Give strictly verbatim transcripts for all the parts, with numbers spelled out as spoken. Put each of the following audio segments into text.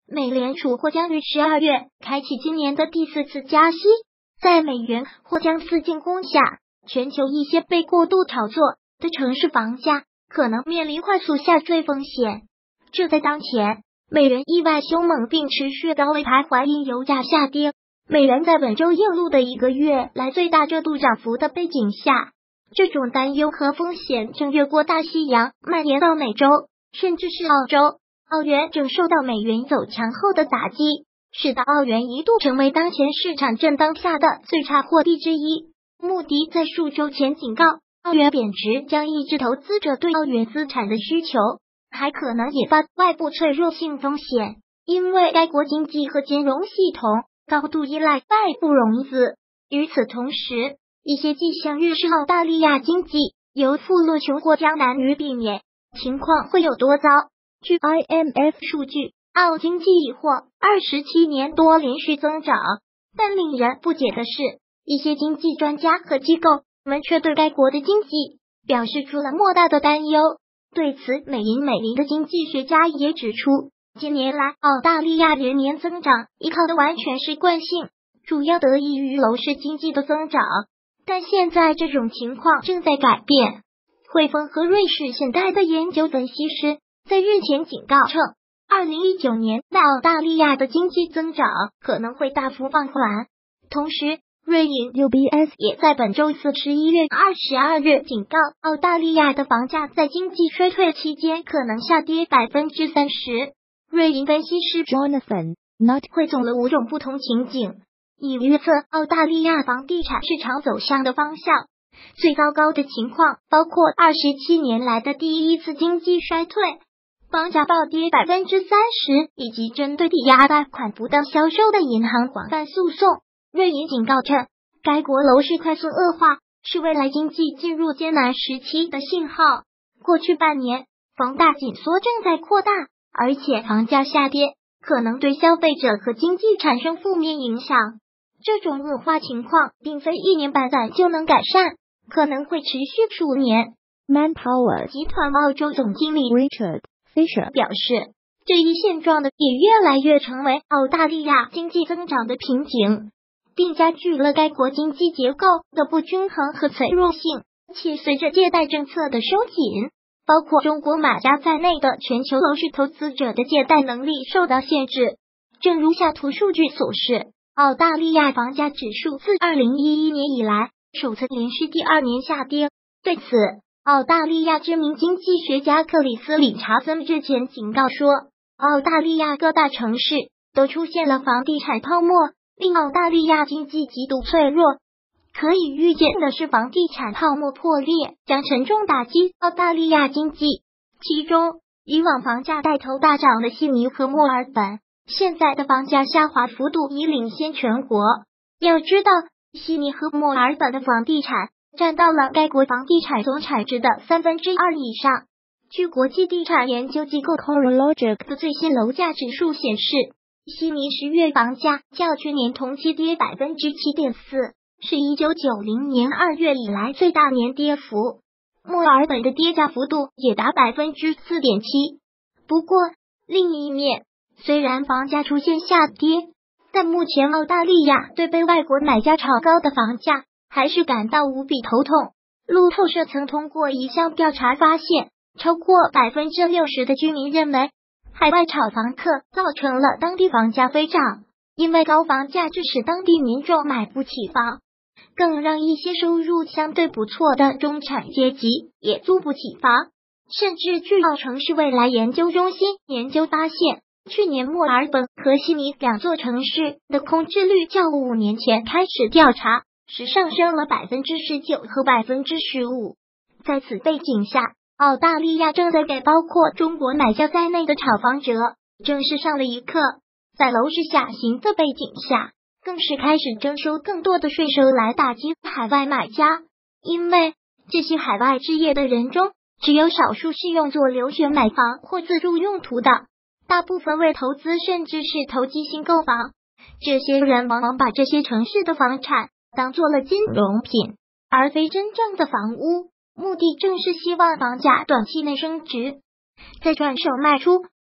美联储或将于十二月开启今年的第四次加息，在美元或将四进攻下，全球一些被过度炒作的城市房价可能面临快速下坠风险。这在当前美元意外凶猛并持续高位徘徊，因油价下跌，美元在本周映入的一个月来最大热度涨幅的背景下，这种担忧和风险正越过大西洋蔓延到美洲，甚至是澳洲。澳元正受到美元走强后的打击，使得澳元一度成为当前市场震荡下的最差货币之一。穆迪在数周前警告，澳元贬值将抑制投资者对澳元资产的需求，还可能引发外部脆弱性风险，因为该国经济和金融系统高度依赖外部融资。与此同时，一些迹象预示澳大利亚经济由富落穷国将难于避免，情况会有多糟？据 I M F 数据，澳经济已获二十七年多连续增长，但令人不解的是，一些经济专家和机构们却对该国的经济表示出了莫大的担忧。对此，美银美林的经济学家也指出，近年来澳大利亚连年增长依靠的完全是惯性，主要得益于楼市经济的增长，但现在这种情况正在改变。汇丰和瑞士信贷的研究分析师在日前警告称，二零一九年在澳大利亚的经济增长可能会大幅放缓。同时，瑞银 U B S 也在本周四十一月二十二日警告，澳大利亚的房价在经济衰退期间可能下跌百分之三十。瑞银分析师 Jonathan Not 汇总了五种不同情景，以预测澳大利亚房地产市场走向的方向。最糟糕的情况包括二十七年来的第一次经济衰退，房价暴跌百分之三十，以及针对抵押贷款不当销售的银行广泛诉讼。瑞银警告称，该国楼市快速恶化是未来经济进入艰难时期的信号。过去半年，房贷紧缩正在扩大，而且房价下跌可能对消费者和经济产生负面影响。这种恶化情况并非一年半载就能改善，可能会持续数年。Manpower 集团澳洲总经理 Richard Fisher 表示，这一现状的也越来越成为澳大利亚经济增长的瓶颈，并加剧了该国经济结构的不均衡和脆弱性。且随着借贷政策的收紧，包括中国马甲在内的全球楼市投资者的借贷能力受到限制。正如下图数据所示，澳大利亚房价指数自二零一一年以来首次连续第二年下跌。对此，澳大利亚知名经济学家克里斯·理查森日前警告说，澳大利亚各大城市都出现了房地产泡沫，令澳大利亚经济极度脆弱。可以预见的是，房地产泡沫破裂将沉重打击澳大利亚经济。其中，以往房价带头大涨的悉尼和墨尔本，现在的房价下滑幅度已领先全国。要知道，悉尼和墨尔本的房地产占到了该国房地产总产值的三分之二以上。据国际地产研究机构 CoreLogic 的最新楼价指数显示，悉尼十月房价较去年同期跌百分之七点四，是一九九零年二月以来最大年跌幅。墨尔本的跌价幅度也达百分之四点七。不过，另一面，虽然房价出现下跌，但目前澳大利亚对被外国买家炒高的房价还是感到无比头痛。路透社曾通过一项调查发现，超过百分之六十的居民认为，海外炒房客造成了当地房价飞涨，因为高房价致使当地民众买不起房，更让一些收入相对不错的中产阶级也租不起房。甚至据澳城市未来研究中心研究发现，去年墨尔本和悉尼两座城市的空置率较五年前开始调查时上升了百分之十九和百分之十五。在此背景下，澳大利亚正在给包括中国买家在内的炒房者正式上了一课。在楼市下行的背景下，更是开始征收更多的税收来打击海外买家，因为这些海外置业的人中，只有少数是用作留学买房或自住用途的，大部分为投资甚至是投机性购房。这些人往往把这些城市的房产当做了金融品，而非真正的房屋，目的正是希望房价短期内升值，再转手卖出，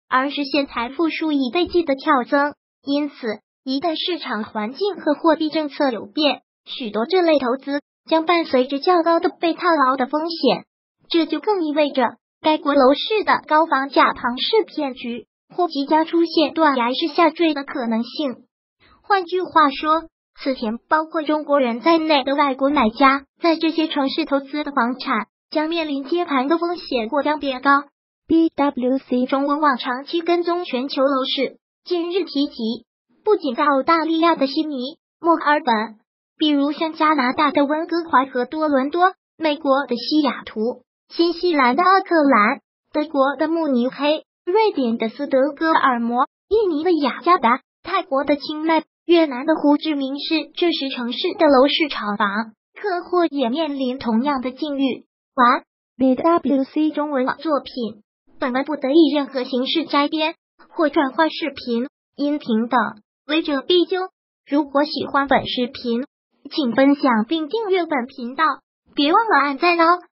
而实现财富数以倍计的跳增。因此，一旦市场环境和货币政策有变，许多这类投资将伴随着较高的被套牢的风险。这就更意味着该国楼市的高房价庞氏骗局或即将出现断崖式下坠的可能性。换句话说，此前包括中国人在内的外国买家在这些城市投资的房产将面临接盘的风险或将变高。B W C 中文网长期跟踪全球楼市，近日提及，不仅在澳大利亚的悉尼、墨尔本，比如像加拿大的温哥华和多伦多，美国的西雅图，新西兰的奥克兰，德国的慕尼黑，瑞典的斯德哥尔摩，印尼的雅加达，泰国的清迈，越南的胡志明市，这十城市的楼市炒房客户也面临同样的境遇。完 B W C 中文网作品，本文不得以任何形式摘编或转化视频、音频等，违者必究。如果喜欢本视频，请分享并订阅本频道，别忘了按赞哦。